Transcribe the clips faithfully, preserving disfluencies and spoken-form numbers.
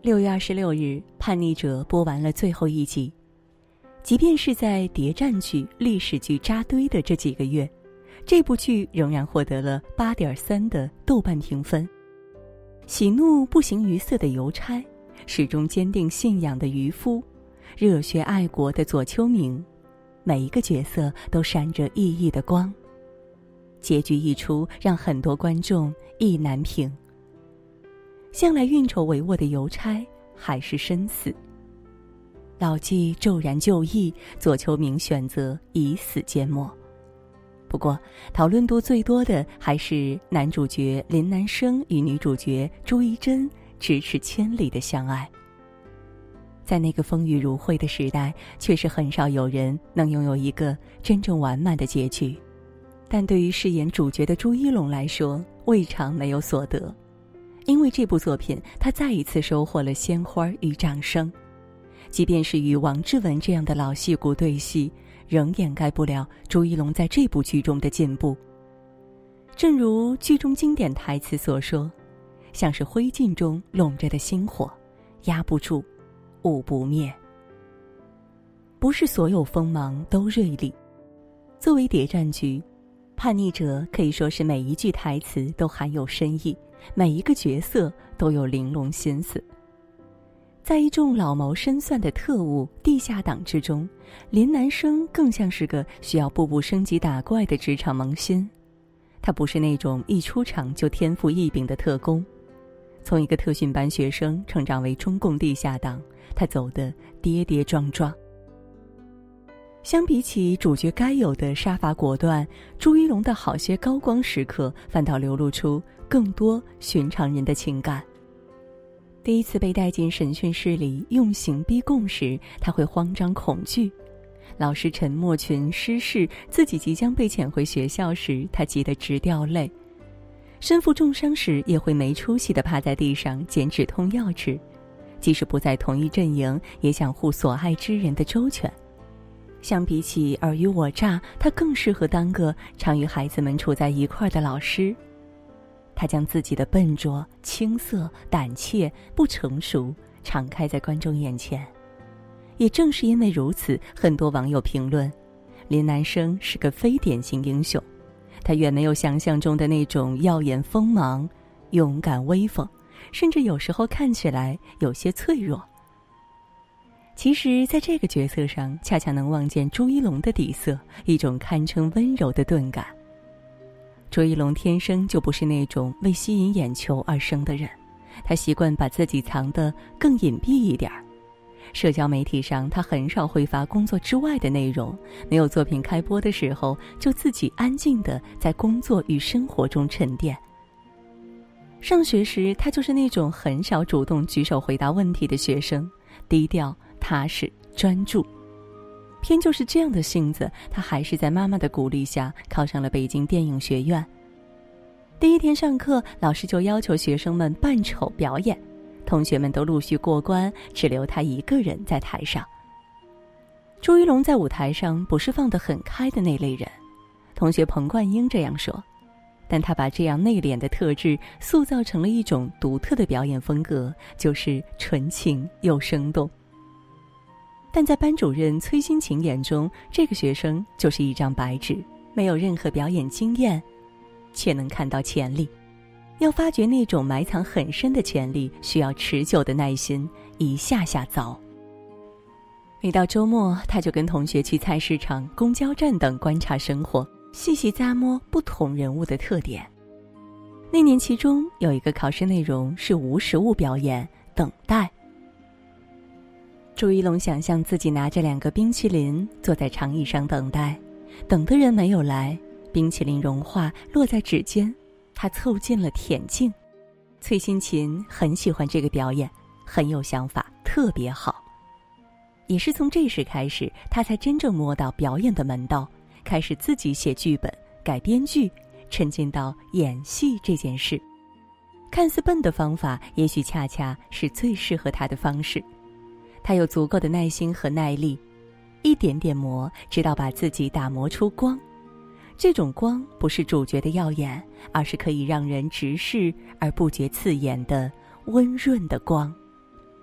六月二十六日，《叛逆者》播完了最后一集。即便是在谍战剧、历史剧扎堆的这几个月，这部剧仍然获得了 八点三 的豆瓣评分。喜怒不形于色的邮差，始终坚定信仰的渔夫，热血爱国的左丘明，每一个角色都闪着熠熠的光。结局一出，让很多观众意难平。向来运筹帷幄的邮差还是身死，老纪骤然就义，左丘明选择以死缄默。不过讨论度最多的还是男主角林南生与女主角朱一贞咫尺千里的相爱。在那个风雨如晦的时代，确实很少有人能拥有一个真正完满的结局，但对于饰演主角的朱一龙来说，未尝没有所得。因为这部作品，他再一次收获了鲜花与掌声，即便是与王志文这样的老戏骨对戏，仍掩盖不了朱一龙在这部剧中的进步。正如剧中经典台词所说，像是灰烬中笼着的星火，压不住，捂不灭。不是所有锋芒都锐利。作为谍战剧，《叛逆者》可以说是每一句台词都含有深意，每一个角色都有玲珑心思。在一众老谋深算的特务、地下党之中，林南生更像是个需要步步升级打怪的职场萌新。他不是那种一出场就天赋异禀的特工，从一个特训班学生成长为中共地下党，他走得跌跌撞撞。相比起主角该有的杀伐果断，朱一龙的好些高光时刻反倒流露出更多寻常人的情感。第一次被带进审讯室里用刑逼供时，他会慌张恐惧；老师陈默群失事，自己即将被遣回学校时，他急得直掉泪；身负重伤时，也会没出息地趴在地上捡止痛药吃。即使不在同一阵营，也想护所爱之人的周全。相比起尔虞我诈，他更适合当个常与孩子们处在一块的老师。他将自己的笨拙、青涩、胆怯、不成熟敞开在观众眼前。也正是因为如此，很多网友评论林南生是个非典型英雄，他远没有想象中的那种耀眼锋芒、勇敢威风，甚至有时候看起来有些脆弱。其实在这个角色上，恰恰能望见朱一龙的底色，一种堪称温柔的钝感。朱一龙天生就不是那种为吸引眼球而生的人，他习惯把自己藏得更隐蔽一点儿。社交媒体上，他很少会发工作之外的内容，没有作品开播的时候，就自己安静地在工作与生活中沉淀。上学时，他就是那种很少主动举手回答问题的学生，低调、踏实、专注。偏就是这样的性子，他还是在妈妈的鼓励下考上了北京电影学院。第一天上课，老师就要求学生们扮丑表演，同学们都陆续过关，只留他一个人在台上。朱一龙在舞台上不是放得很开的那类人，同学彭冠英这样说，但他把这样内敛的特质塑造成了一种独特的表演风格，就是纯情又生动。但在班主任崔新琴眼中，这个学生就是一张白纸，没有任何表演经验，却能看到潜力。要发掘那种埋藏很深的潜力，需要持久的耐心，一下下凿。每到周末，他就跟同学去菜市场、公交站等观察生活，细细咂摸不同人物的特点。那年其中有一个考试内容是无实物表演，等待。朱一龙想象自己拿着两个冰淇淋坐在长椅上等待，等的人没有来，冰淇淋融化落在指尖，他凑近了舔镜。崔新琴很喜欢这个表演，很有想法，特别好。也是从这时开始，他才真正摸到表演的门道，开始自己写剧本、改编剧，沉浸到演戏这件事。看似笨的方法，也许恰恰是最适合他的方式。他有足够的耐心和耐力，一点点磨，直到把自己打磨出光。这种光不是主角的耀眼，而是可以让人直视而不觉刺眼的温润的光。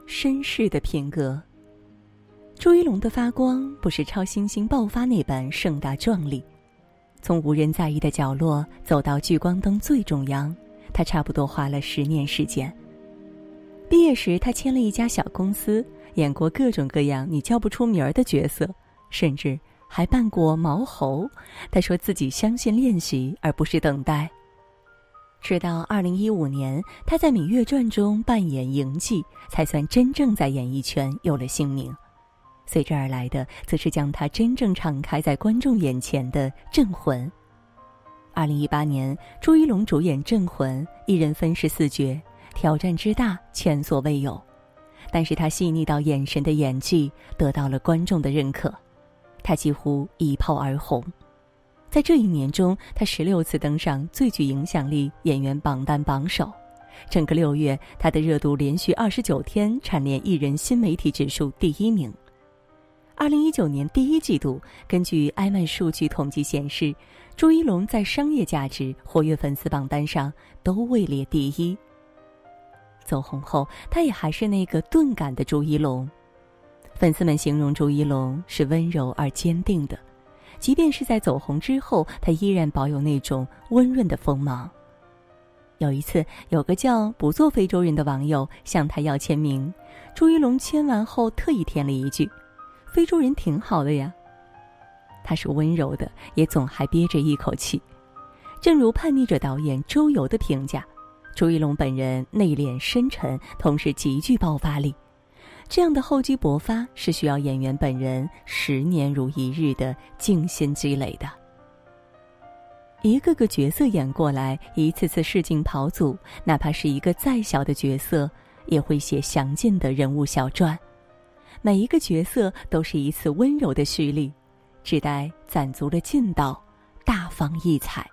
绅士的品格。朱一龙的发光不是超新星爆发那般盛大壮丽，从无人在意的角落走到聚光灯最中央，他差不多花了十年时间。毕业时他签了一家小公司，演过各种各样你叫不出名儿的角色，甚至还扮过毛猴。他说自己相信练习而不是等待。直到二零一五年，他在《芈月传》中扮演嬴稷，才算真正在演艺圈有了姓名。随之而来的，则是将他真正敞开在观众眼前的《镇魂》。二零一八年，朱一龙主演《镇魂》，一人分饰四角，挑战之大，前所未有。但是他细腻到眼神的演技得到了观众的认可，他几乎一炮而红。在这一年中，他十六次登上最具影响力演员榜单榜首。整个六月，他的热度连续二十九天蝉联艺人新媒体指数第一名。二零一九年第一季度，根据艾曼数据统计显示，朱一龙在商业价值、活跃粉丝榜单上都位列第一。走红后，他也还是那个钝感的朱一龙。粉丝们形容朱一龙是温柔而坚定的，即便是在走红之后，他依然保有那种温润的锋芒。有一次，有个叫不做非洲人的网友向他要签名，朱一龙签完后特意添了一句：非洲人挺好的呀。他是温柔的，也总还憋着一口气。正如叛逆者导演周游的评价，朱一龙本人内敛深沉，同时极具爆发力。这样的厚积薄发是需要演员本人十年如一日的静心积累的。一个个角色演过来，一次次试镜跑组，哪怕是一个再小的角色，也会写详尽的人物小传。每一个角色都是一次温柔的蓄力，只待攒足了劲道，大放异彩。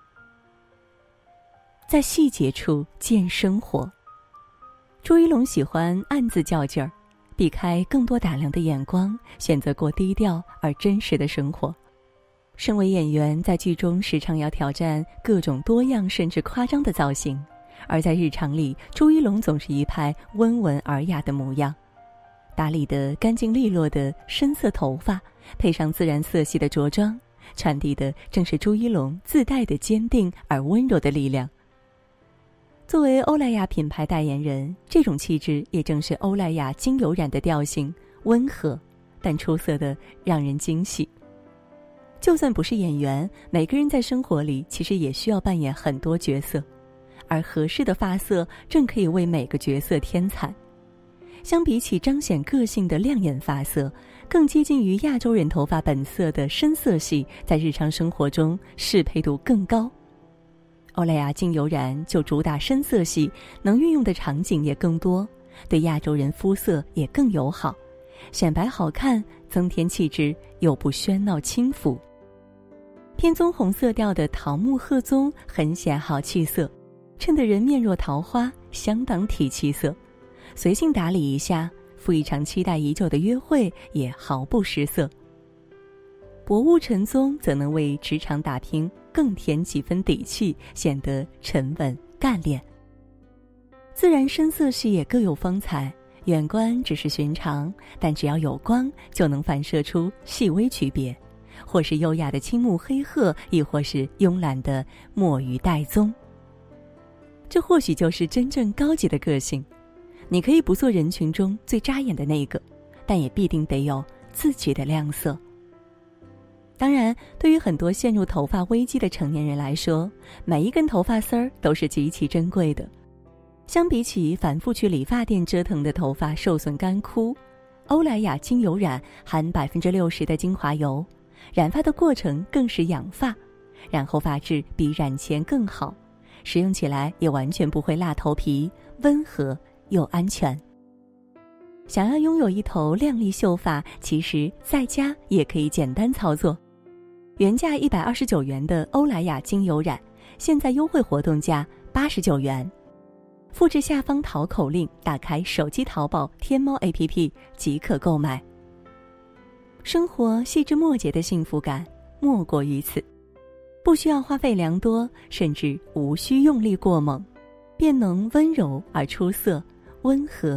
在细节处见生活。朱一龙喜欢暗自较劲儿，避开更多打量的眼光，选择过低调而真实的生活。身为演员，在剧中时常要挑战各种多样甚至夸张的造型，而在日常里，朱一龙总是一派温文尔雅的模样。打理得干净利落的深色头发，配上自然色系的着装，传递的正是朱一龙自带的坚定而温柔的力量。作为欧莱雅品牌代言人，这种气质也正是欧莱雅精油染的调性，温和但出色的让人惊喜。就算不是演员，每个人在生活里其实也需要扮演很多角色，而合适的发色正可以为每个角色添彩。相比起彰显个性的亮眼发色，更接近于亚洲人头发本色的深色系，在日常生活中适配度更高。欧莱雅精油染就主打深色系，能运用的场景也更多，对亚洲人肤色也更友好，显白好看，增添气质，又不喧闹轻浮。偏棕红色调的桃木褐棕很显好气色，衬得人面若桃花，相当提气色。随性打理一下，赴一场期待已久的约会也毫不失色。薄雾橙棕则能为职场打拼更添几分底气，显得沉稳干练。自然深色系也各有风采，远观只是寻常，但只要有光就能反射出细微区别，或是优雅的青木黑褐，亦或是慵懒的墨鱼带棕。这或许就是真正高级的个性。你可以不做人群中最扎眼的那个，但也必定得有自己的亮色。当然，对于很多陷入头发危机的成年人来说，每一根头发丝儿都是极其珍贵的。相比起反复去理发店折腾的头发受损干枯，欧莱雅精油染含 百分之六十 的精华油，染发的过程更是养发，染后发质比染前更好，使用起来也完全不会辣头皮，温和又安全。想要拥有一头亮丽秀发，其实在家也可以简单操作。原价一百二十九元的欧莱雅精油染，现在优惠活动价八十九元。复制下方淘口令，打开手机淘宝、天猫 A P P 即可购买。生活细枝末节的幸福感莫过于此，不需要花费良多，甚至无需用力过猛，便能温柔而出色，温和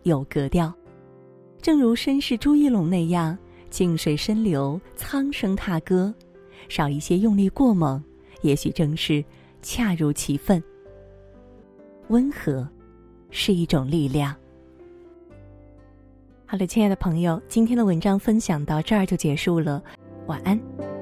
有格调。正如绅士朱一龙那样，静水深流，苍生踏歌，少一些用力过猛，也许正是恰如其分。温和是一种力量。好了，亲爱的朋友，今天的文章分享到这儿就结束了，晚安。